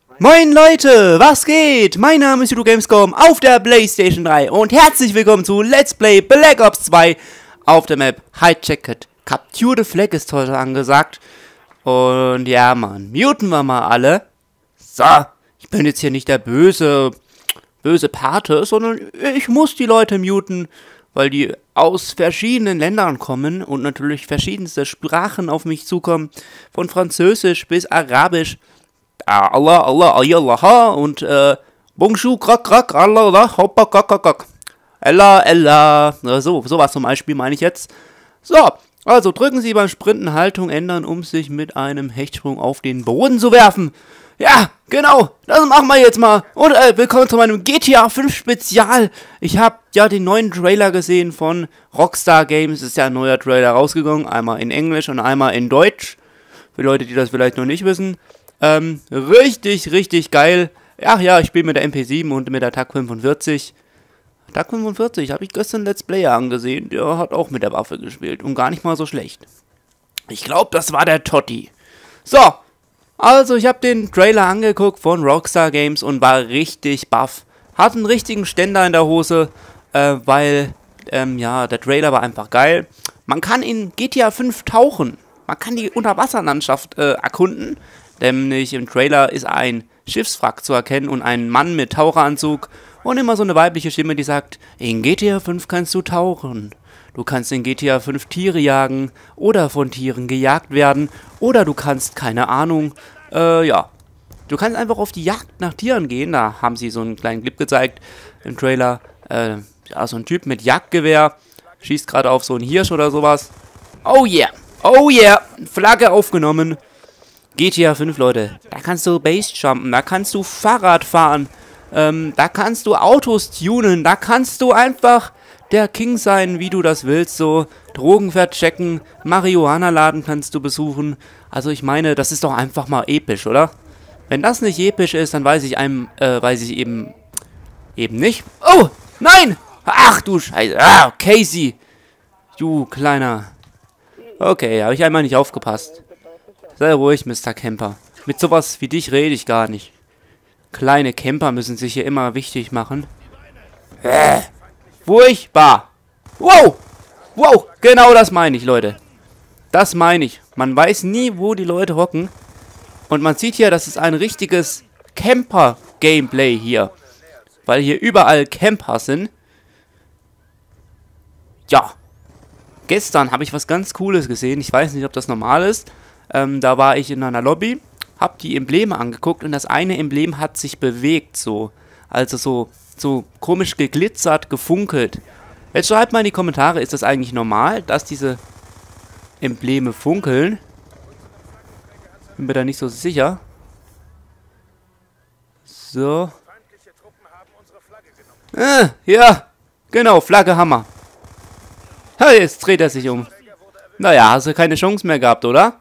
Moin Leute, was geht? Mein Name ist Gamescom auf der PlayStation 3 und herzlich willkommen zu Let's Play Black Ops 2 auf der Map Hijacked. Capture the Flag ist heute angesagt. Und ja, Mann, muten wir mal alle. So, ich bin jetzt hier nicht der böse Pate, sondern ich muss die Leute muten, weil die aus verschiedenen Ländern kommen und natürlich verschiedenste Sprachen auf mich zukommen. Von Französisch bis Arabisch. Allah, Allah, Allah, und Bonjour, krak, krak, Allah, Allah, hoppa, krak, krak, krak. Ella, Ella. Sowas zum Beispiel meine ich jetzt. So, also drücken Sie beim Sprinten Haltung ändern, um sich mit einem Hechtsprung auf den Boden zu werfen. Ja, genau, das machen wir jetzt mal. Und willkommen zu meinem GTA 5 Spezial. Ich habe ja den neuen Trailer gesehen von Rockstar Games. Ist ja ein neuer Trailer rausgegangen. Einmal in Englisch und einmal in Deutsch. Für Leute, die das vielleicht noch nicht wissen. Richtig geil. Ach ja, ich spiele mit der MP7 und mit der TAC 45. TAC 45 habe ich gestern Let's Player angesehen. Der hat auch mit der Waffe gespielt und gar nicht mal so schlecht. Ich glaube, das war der Totti. So, also ich habe den Trailer angeguckt von Rockstar Games und war richtig baff. Hat einen richtigen Ständer in der Hose, weil, ja, der Trailer war einfach geil. Man kann in GTA 5 tauchen. Man kann die Unterwasserlandschaft erkunden. Nämlich im Trailer ist ein Schiffswrack zu erkennen und ein Mann mit Taucheranzug und immer so eine weibliche Stimme, die sagt, in GTA 5 kannst du tauchen. Du kannst in GTA 5 Tiere jagen oder von Tieren gejagt werden oder du kannst, keine Ahnung, ja, du kannst einfach auf die Jagd nach Tieren gehen. Da haben sie so einen kleinen Clip gezeigt im Trailer. Ja, so ein Typ mit Jagdgewehr schießt gerade auf so einen Hirsch oder sowas. Oh yeah, Flagge aufgenommen. GTA 5, Leute, da kannst du Basejumpen, da kannst du Fahrrad fahren, da kannst du Autos tunen, da kannst du einfach der King sein, wie du das willst, so Drogen verchecken, Marihuana-Laden kannst du besuchen. Also ich meine, das ist doch einfach mal episch, oder? Wenn das nicht episch ist, dann weiß ich eben nicht. Oh, nein! Ach du Scheiße, Casey, du Kleiner. Okay, habe ich einmal nicht aufgepasst. Sei ruhig, Mr. Camper. Mit sowas wie dich rede ich gar nicht. Kleine Camper müssen sich hier immer wichtig machen. Furchtbar. Wow, genau das meine ich, Leute. Das meine ich. Man weiß nie, wo die Leute hocken. Und man sieht hier, das ist ein richtiges Camper-Gameplay hier. Weil hier überall Camper sind. Ja. Gestern habe ich was ganz Cooles gesehen. Ich weiß nicht, ob das normal ist. Da war ich in einer Lobby, hab die Embleme angeguckt und das eine Emblem hat sich bewegt, so. Also so komisch geglitzert, gefunkelt. Jetzt schreibt mal in die Kommentare, ist das eigentlich normal, dass diese Embleme funkeln? Bin mir da nicht so sicher. So. Ja, genau, Flagge, Hammer. Ha, jetzt dreht er sich um. Naja, hast du keine Chance mehr gehabt, oder?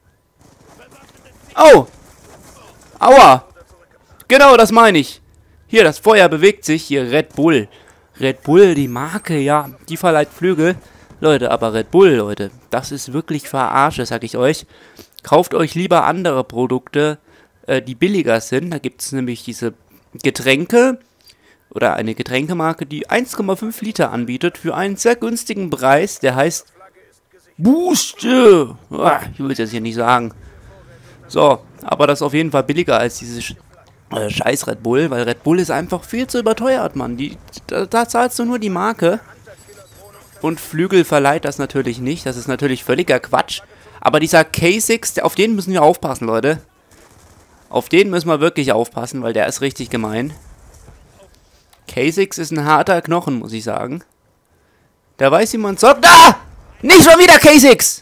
Oh! Aua! Genau, das meine ich. Hier, das Feuer bewegt sich. Hier, Red Bull. Red Bull, die Marke, ja, die verleiht Flügel. Leute, aber Red Bull, Leute, das ist wirklich Verarsche, sag ich euch. Kauft euch lieber andere Produkte, die billiger sind. Da gibt es nämlich diese Getränke oder eine Getränkemarke, die 1,5 Liter anbietet für einen sehr günstigen Preis. Der heißt Boost. Ich will es jetzt hier nicht sagen. So, aber das ist auf jeden Fall billiger als diese scheiß Red Bull, weil Red Bull ist einfach viel zu überteuert, Mann. Da zahlst du nur die Marke. Und Flügel verleiht das natürlich nicht. Das ist natürlich völliger Quatsch. Aber dieser K6, auf den müssen wir aufpassen, Leute. Auf den müssen wir wirklich aufpassen, weil der ist richtig gemein. K6 ist ein harter Knochen, muss ich sagen. Da weiß jemand so... Da! Nicht schon wieder K6!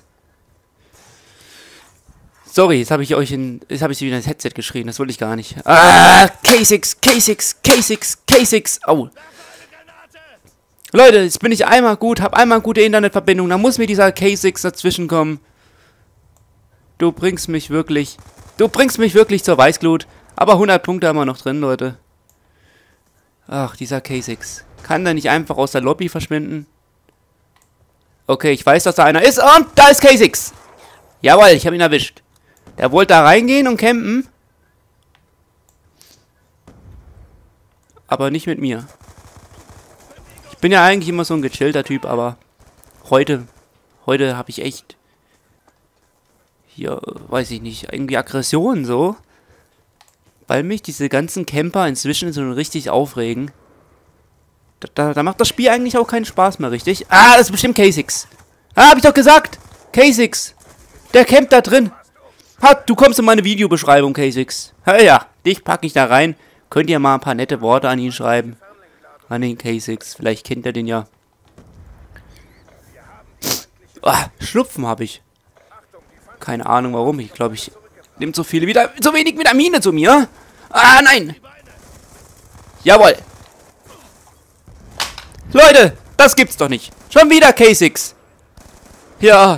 Sorry, jetzt habe ich wieder ins Headset geschrien, das wollte ich gar nicht. K6. Au. Leute, jetzt bin ich einmal gut, habe einmal gute Internetverbindung, dann muss mir dieser K6 dazwischen kommen. Du bringst mich wirklich zur Weißglut. Aber 100 Punkte haben wir noch drin, Leute. Ach, dieser K6. Kann der nicht einfach aus der Lobby verschwinden? Okay, ich weiß, dass da einer ist und da ist K6. Jawohl, ich habe ihn erwischt. Der wollte da reingehen und campen. aber nicht mit mir. Ich bin ja eigentlich immer so ein gechillter Typ, aber heute habe ich echt hier, weiß ich nicht, irgendwie Aggressionen so. Weil mich diese ganzen Camper inzwischen so richtig aufregen. Da macht das Spiel eigentlich auch keinen Spaß mehr, richtig? Ah, das ist bestimmt K6. Ah, hab ich doch gesagt! K6! Der campt da drin! Ha, du kommst in meine Videobeschreibung, K6. Ja, dich packe ich da rein. Könnt ihr mal ein paar nette Worte an ihn schreiben. An den K6. Vielleicht kennt er den ja. Ah, Schnupfen habe ich. Keine Ahnung warum. Ich glaube, ich nehme so wenig Vitamine zu mir. Ah, nein! Jawohl! Leute, das gibt's doch nicht. Schon wieder K6. Ja.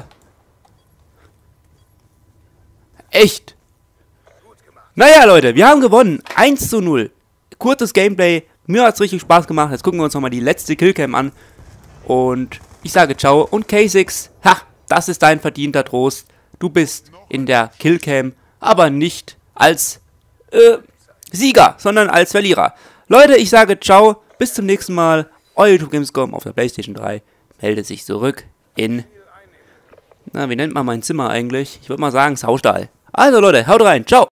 Echt. Naja, Leute, wir haben gewonnen. 1:0. Kurzes Gameplay. Mir hat's richtig Spaß gemacht. Jetzt gucken wir uns nochmal die letzte Killcam an. Und ich sage ciao. Und K6, ha, das ist dein verdienter Trost. Du bist in der Killcam, aber nicht als Sieger, sondern als Verlierer. Leute, ich sage ciao. Bis zum nächsten Mal. Euer YouTube Gamescom auf der PlayStation 3 meldet sich zurück in... Na, wie nennt man mein Zimmer eigentlich? Ich würde mal sagen, Saustall. Also Leute, haut rein. Ciao.